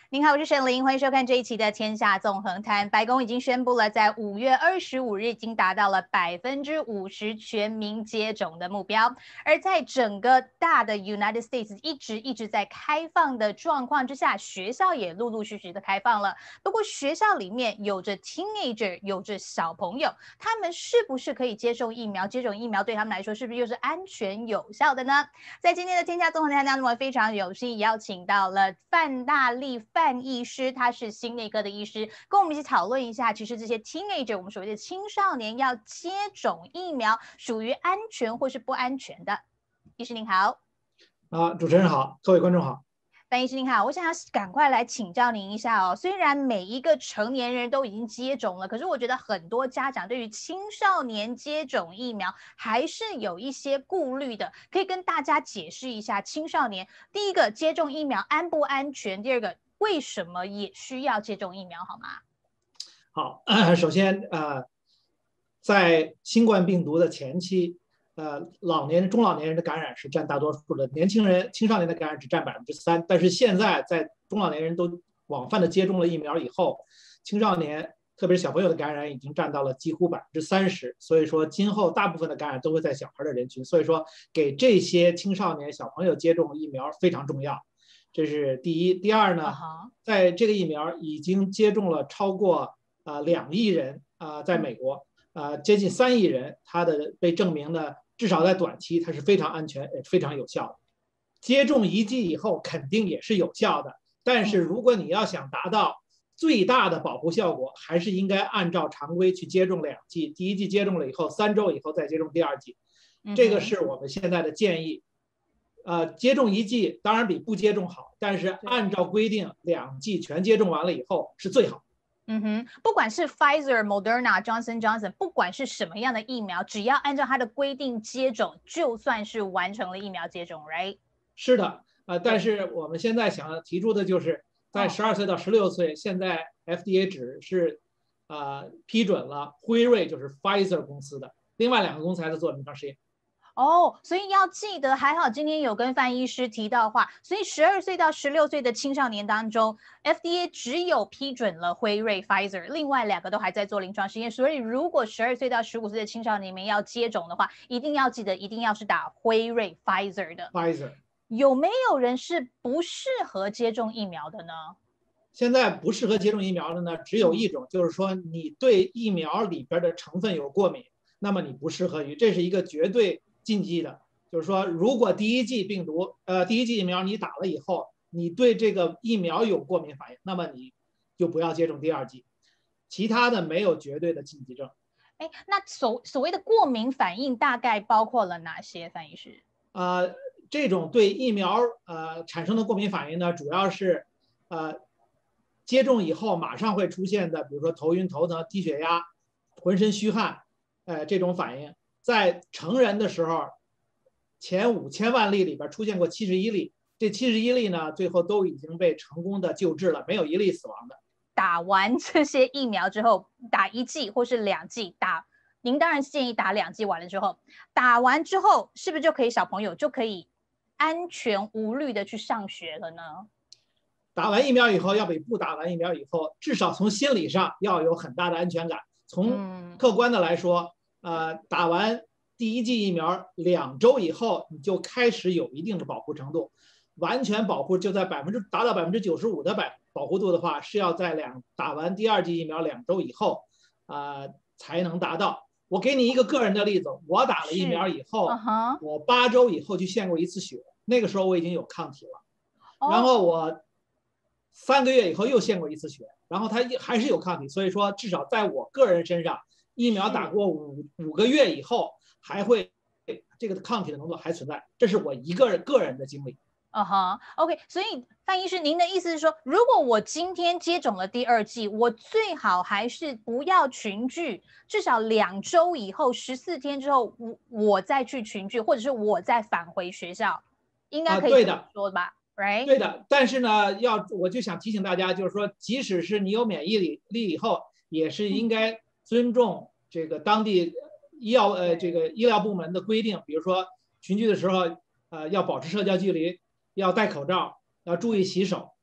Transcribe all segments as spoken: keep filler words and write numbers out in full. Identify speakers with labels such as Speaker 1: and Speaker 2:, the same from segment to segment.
Speaker 1: 您好，我是沈玲，欢迎收看这一期的《天下纵横谈》。白宫已经宣布了，在五月二十五日已经达到了百分之五十全民接种的目标。而在整个大的 United States 一直一直在开放的状况之下，学校也陆陆续续的开放了。不过学校里面有着 teenager， 有着小朋友，他们是不是可以接种疫苗？接种疫苗对他们来说是不是又是安全有效的呢？在今天的《天下纵横谈》当中，我非常有幸邀请到了范大力范医师，他是心内科的医师，跟我们一起讨论一下，其实这些 teenager， 我们所谓的青少年要接种疫苗，属于安全或是不安全的。医师您好。
Speaker 2: 啊，主持人好，各位观众好。
Speaker 1: 范医师您好，我想要赶快来请教您一下哦。虽然每一个成年人都已经接种了，可是我觉得很多家长对于青少年接种疫苗还是有一些顾虑的，可以跟大家解释一下青少年第一个接种疫苗安不安全，第二个为什么也需要接种疫苗，好吗？
Speaker 2: 好，呃、首先呃，在新冠病毒的前期。呃，老年人、中老年人的感染是占大多数的，年轻人、青少年的感染只占百分之三。但是现在在中老年人都广泛的接种了疫苗以后，青少年，特别是小朋友的感染已经占到了几乎百分之三十。所以说，今后大部分的感染都会在小孩的人群。所以说，给这些青少年小朋友接种疫苗非常重要，这是第一。第二呢，在这个疫苗已经接种了超过啊两亿人啊，在美国。呃，接近三亿人，它的被证明呢，至少在短期它是非常安全也非常有效的。接种一剂以后肯定也是有效的，但是如果你要想达到最大的保护效果，还是应该按照常规去接种两剂。第一剂接种了以后，三周以后再接种第二剂，这个是我们现在的建议。呃，接种一剂当然比不接种好，但是按照规定两剂全接种完了以后是最好。
Speaker 1: 嗯哼，不管是 Pfizer、Moderna、Johnson Johnson， 不管是什么样的疫苗，只要按照它的规定接种，就算是完成了疫苗接种 ，right？
Speaker 2: 是的，呃，但是我们现在想要提出的就是，在十二岁到十六岁，现在 F D A 只是啊、呃、批准了辉瑞，就是 Pfizer 公司的，另外两个公司还在做临床试验。
Speaker 1: 哦，所以要记得，还好今天有跟范医师提到话，所以十二岁到十六岁的青少年当中 ，F D A 只有批准了辉瑞 Pfizer， 另外两个都还在做临床实验。所以如果十二岁到十五岁的青少年们要接种的话，一定要记得，一定要是打辉瑞 Pfizer 的。
Speaker 2: Pfizer
Speaker 1: 有没有人是不适合接种疫苗的呢？
Speaker 2: 现在不适合接种疫苗的呢，只有一种，就是说你对疫苗里边的成分有过敏，那么你不适合于，这是一个绝对禁忌的。就是说，如果第一剂病毒，呃，第一剂疫苗你打了以后，你对这个疫苗有过敏反应，那么你就不要接种第二剂。其他的没有绝对的禁忌症。
Speaker 1: 哎，那所所谓的过敏反应大概包括了哪些？范医师？
Speaker 2: 呃，这种对疫苗呃产生的过敏反应呢，主要是呃接种以后马上会出现的，比如说头晕、头疼、低血压、浑身虚汗，呃这种反应，在成人的时候，前五千万例里边出现过七十一例，这七十一例呢，最后都已经被成功的救治了，没有一例死亡的。
Speaker 1: 打完这些疫苗之后，打一剂或是两剂，打您当然建议打两剂完了之后，打完之后是不是就可以小朋友就可以安全无虑的去上学了呢？
Speaker 2: 打完疫苗以后，要比不打完疫苗以后，至少从心理上要有很大的安全感。从客观的来说，呃，打完第一剂疫苗两周以后，你就开始有一定的保护程度。完全保护就在百分之达到百分之九十五的百保护度的话，是要在两打完第二剂疫苗两周以后，啊、呃、才能达到。我给你一个个人的例子，我打了疫苗以后，
Speaker 1: uh-huh.
Speaker 2: 我八周以后去献过一次血，那个时候我已经有抗体了。Oh. 然后我三个月以后又献过一次血，然后它还是有抗体。所以说，至少在我个人身上，疫苗打过五五个月以后，还会这个抗体的浓度还存在。这是我一个人个人的经历。
Speaker 1: 啊哈 ，OK， 所以范医师，您的意思是说，如果我今天接种了第二剂，我最好还是不要群聚，至少两周以后，十四天之后，我我再去群聚，或者是我再返回学校，应该可以这么说吧、
Speaker 2: 啊、？Right？ 对的，但是呢，要我就想提醒大家，就是说，即使是你有免疫力以后，也是应该尊重这个当地医药呃这个医疗部门的规定，比如说群聚的时候，呃要保持社交距离。要戴口罩，要注意洗手，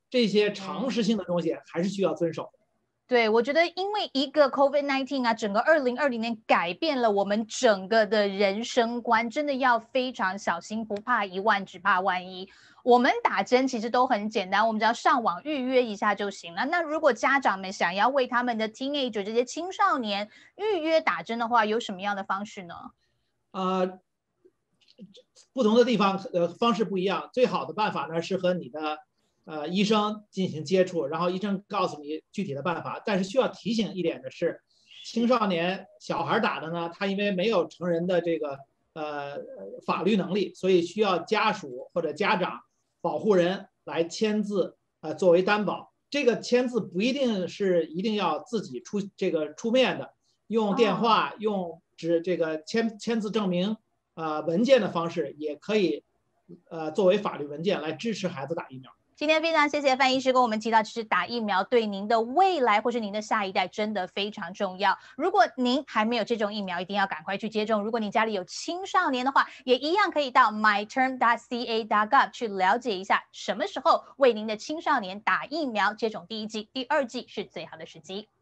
Speaker 2: 这些常识性的东西还是需要遵守。
Speaker 1: 对，我觉得因为一个 COVID 十九 啊，整个二零二零年改变了我们整个的人生观，真的要非常小心，不怕一万，只怕万一。我们打针其实都很简单，我们只要上网预约一下就行了。那如果家长们想要为他们的 teenager 这些青少年预约打针的话，有什么样的方式呢？
Speaker 2: 呃，不同的地方呃方式不一样，最好的办法呢是和你的呃医生进行接触，然后医生告诉你具体的办法。但是需要提醒一点的是，青少年小孩打的呢，他因为没有成人的这个呃法律能力，所以需要家属或者家长、保护人来签字，呃作为担保。这个签字不一定是一定要自己出这个出面的，用电话、
Speaker 1: 哦、
Speaker 2: 用纸这个签签字证明。呃，文件的方式也可以，呃，作为法律文件来支持孩子打疫苗。
Speaker 1: 今天非常谢谢范医师跟我们提到，其实打疫苗对您的未来或是您的下一代真的非常重要。如果您还没有接种疫苗，一定要赶快去接种。如果你家里有青少年的话，也一样可以到 my term dot c a dot gov 去了解一下什么时候为您的青少年打疫苗，接种第一剂、第二剂是最好的时机。